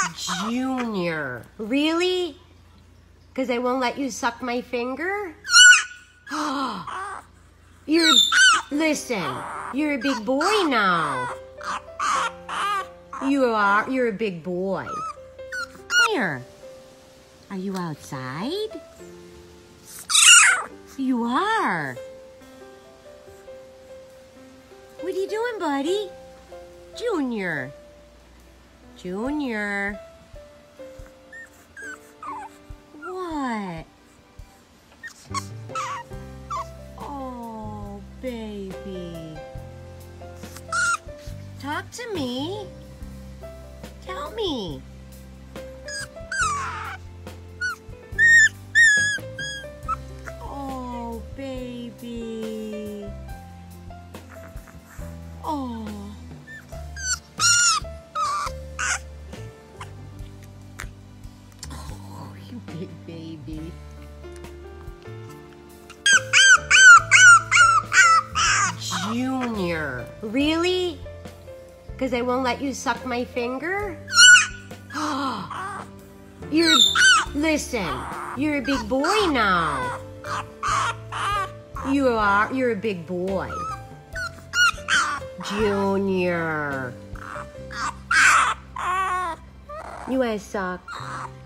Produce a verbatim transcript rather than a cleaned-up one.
Junior. Really? Because I won't let you suck my finger? You're... Listen, you're a big boy now. You are. You're a big boy. Here. Are you outside? You are. What are you doing, buddy? Junior. Junior. What? Oh, baby. Talk to me. Tell me. Oh, baby. Oh. Oh, you big baby. Junior. Really? Because I won't let you suck my finger? You're... Listen, you're a big boy now. You are. You're a big boy. Junior. You want to suck?